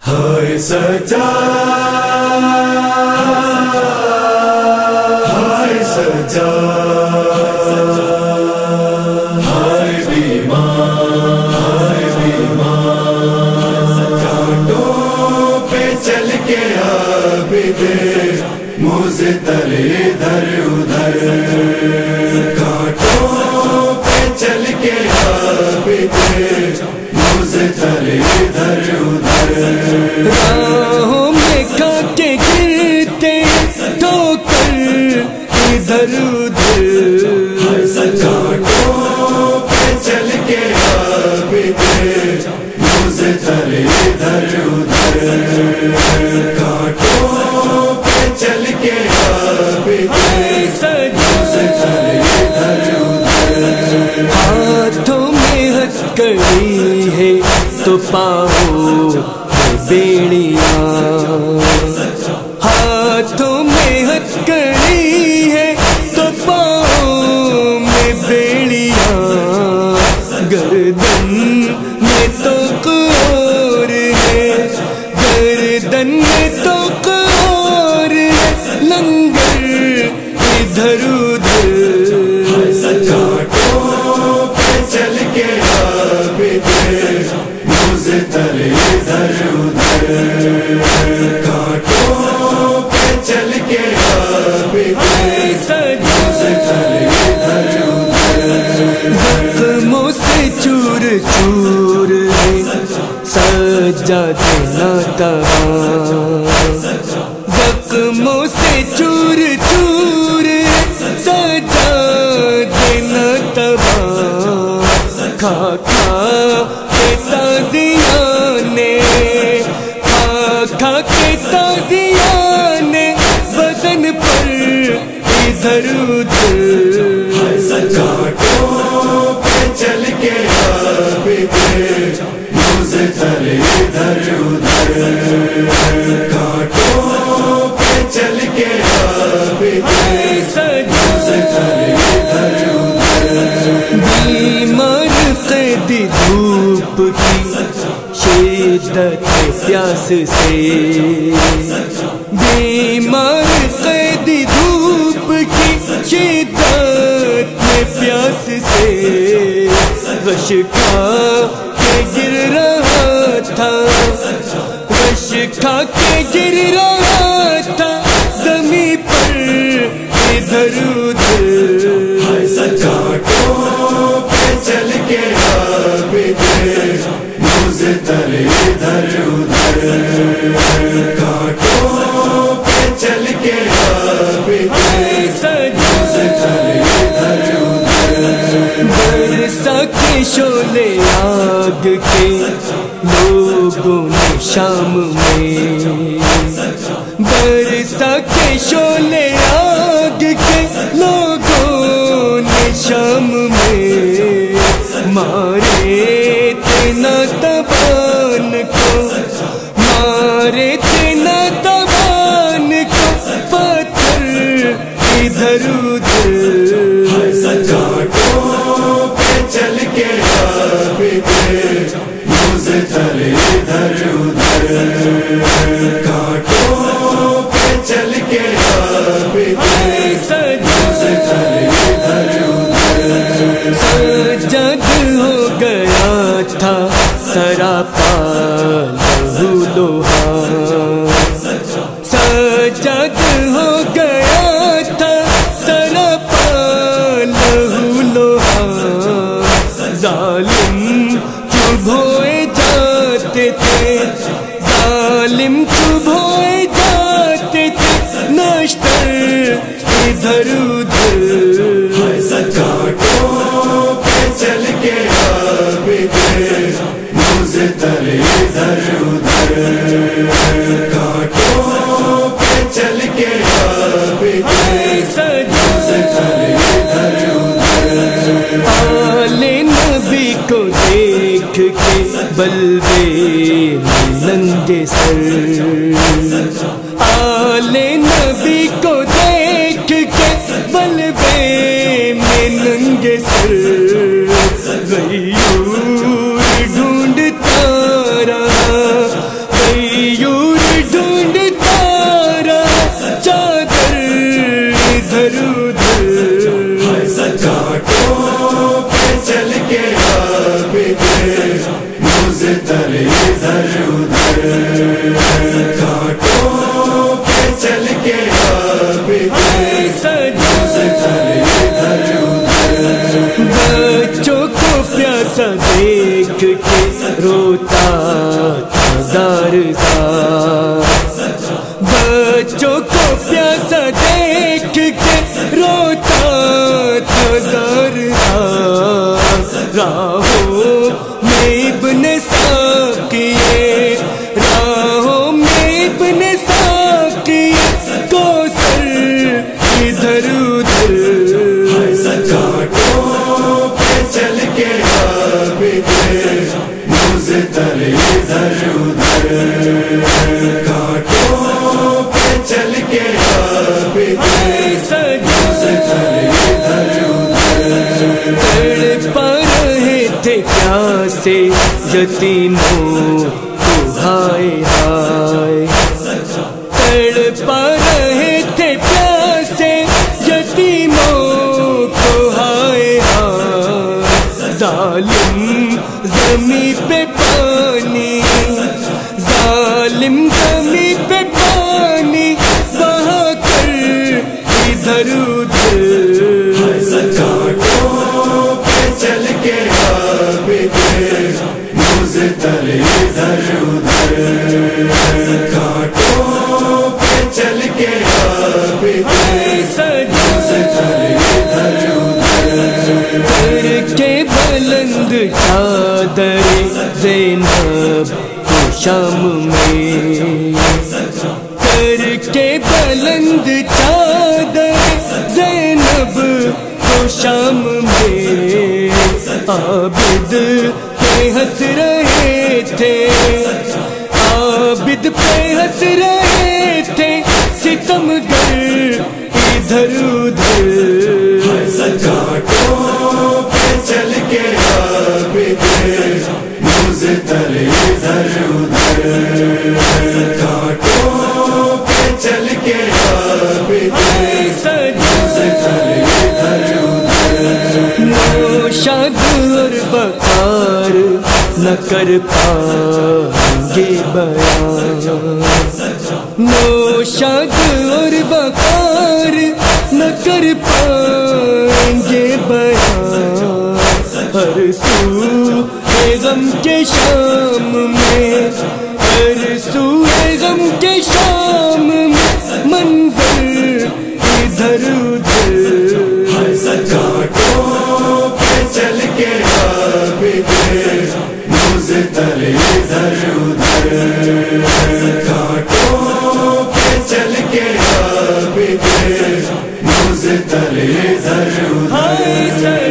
ہائے سجا ہائے سجا ہائے بیمار کانٹوں پہ چل کے عابد موزے تلے ادھر ادھر کانٹوں پہ چل کے عابد موزے تلے ادھر ادھر راہوں میں کھا کے گرتے ٹھوکر ادھر ادھر کانٹوں پہ چل کے عابد موزے تلے ادھر ادھر کانٹوں پہ چل کے عابد موزے تلے ادھر ادھر ہاتھوں میں ہتھکڑی ہے تو پاؤں میں بیڑیاں ہاتھوں میں ہتھکڑی ہے تو پاؤں میں بیڑیاں گردن میں تو قور ہے گردن میں تو قور ہے لنگر ادھر ادھر کانٹوں پہ چل کے عابد موزے تلے ادھر ادھر کانٹوں پہ چل کے عابد موزے تلے ادھر ادھر زخموں سے چور چور ہے سجادہ ناتواں زخموں سے چور چور سجادہ ناتواں کھا کھا کے تازیاں نے کھا کھا کے تازیاں نے بدن پر ادھر ادھر کانٹوں پہ چل کے عابد موزے تلے ادھر ادھر کانٹوں پہ چل کے عابد موزے تلے ادھر ادھر بیمار قیدی دھوپ کی شدت پیاس سے بیمار قیدی دھوپ کی شدت پیاس سے غش کھا کے گر رہا تھا غش کھا کے گر رہا تھا زمین پر ادھر ادھر کانٹوں پہ چل کے عابد موزے تلے ادھر ادھر کانٹوں پہ چل کے عابد موزے تلے ادھر ادھر برسا کے شعلے آگ کے لوگوں نے شام میں برسا کے شعلے آگ کے لوگوں نے شام میں مارے تھے ناتوان کو مارے تھے ناتوان کو پتھر ادھر ادھر کانٹوں پہ چل کے عابد موزے تلے ادھر ادھر کانٹوں پہ چل کے عابد موزے تلے ادھر ادھر سجد ہو گیا تھا سراپا لہو لوہا سجد ہو گیا تھا سراپا لہو لوہا ظالم چبھوئے جاتے تھے ظالم چبھوئے جاتے تھے نشتر ادھر ادھر کانٹوں پہ چل کے عابد موزے تلے ادھر ادھر کانٹوں پہ چل کے عابد موزے تلے ادھر ادھر آل نبی کو دیکھ کے بلوے ننگے سر آل نبی کو دیکھ کے بلوے میں ننگے سر غیور ڈھونڈتا رہا इधर उधर कांटों पे चल के आबिद इधर उधर बच्चों को प्यासा देख के रोता था ज़ार-ज़ार, बच्चों को प्यासा देख के रोता था ज़ार-ज़ार। राहों में इब्ने साकिए, राहों में इब्ने साकिए कौसर इधर उधर कांटों पे चल के आबिद मुज़्तर इधर उधर कांटों पे चल के आबिद मुज़्तर इधर उधर पा रहे थे प्यासे यतीमों को हाय हाय, तड़पा रहे थे प्यासे यतीमों को हाय हाय। जालिम ज़मीं पे पानी, जालिम ज़मीं पे पानी बहा कर इधर उधर कांटों पे चल के आबिद मुज़्तर इधर उधर कांटों पे चल के आबिद मुज़्तर इधर उधर के बुलंद चादर ज़ैनब को शाम में, करके बुलंद चादर ज़ैनब को शाम में आबिद पे हंस रहे थे, आबिद पे हंस रहे थे सितमगर इधर उधर कांटों पे चल के आबिद मुज़्तर इधर उधर कांटों पे चल के आबिद मुज़्तर इधर उधर नौशाद और बकार न कर पाएंगे बयान, नौशाद और बकार न कर पाएंगे बयान। हर सू गम के शाम में, हर सू गम के शाम में मंजर इधर उधर कांटों पे चल के आबिद मुज़्तर इधर उधर कांटों पे चल के आबिद मुज़्तर इधर उधर